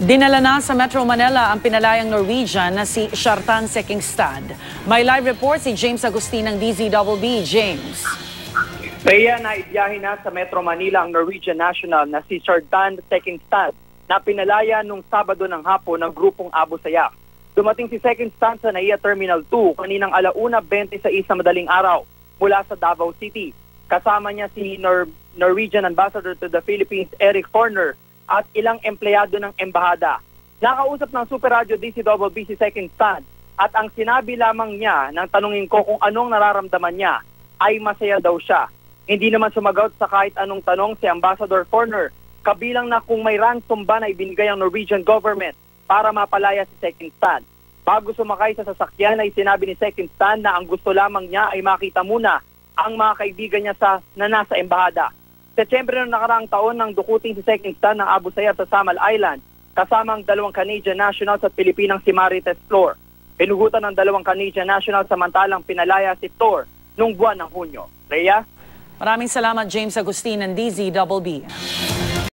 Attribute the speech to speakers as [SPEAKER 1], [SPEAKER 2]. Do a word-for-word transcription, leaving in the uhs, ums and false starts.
[SPEAKER 1] Dinala na sa Metro Manila ang pinalayang Norwegian na si Kjartan Sekingstad. May live report si James Agustin ng D Z B B. James.
[SPEAKER 2] Rhea, naibiyahe na sa Metro Manila ang Norwegian national na si Kjartan Sekingstad na pinalaya nung Sabado ng hapon ng grupong Abu Sayyaf. Dumating si Sekingstad sa Naiya Terminal two kaninang alauna twenty-sais na madaling araw mula sa Davao City. Kasama niya si Nor Norwegian Ambassador to the Philippines, Eric Horner, at ilang empleyado ng embahada. Nakausap ng Super Radio D Z B B si Sekingstad at ang sinabi lamang niya nang tanungin ko kung anong nararamdaman niya ay masaya daw siya. Hindi naman sumagot sa kahit anong tanong si Ambassador Horner, kabilang na kung may ransom ba na ibinigay ang Norwegian government para mapalaya si Sekingstad. Bago sumakay sa sasakyan ay sinabi ni Sekingstad na ang gusto lamang niya ay makita muna ang mga kaibigan niya sa, na nasa embahada. Setyembre ng nakaraang taon nang dukutin si Sekingstad ng Abu Sayyaf sa Samal Island kasama ang dalawang Canadian nationals at Pilipinang si Marites Flor. Pinugutan ng dalawang Canadian nationals samantalang pinalaya si Flor noong buwan ng Hunyo. Rhea?
[SPEAKER 1] Maraming salamat James Agustin ng D Z B B.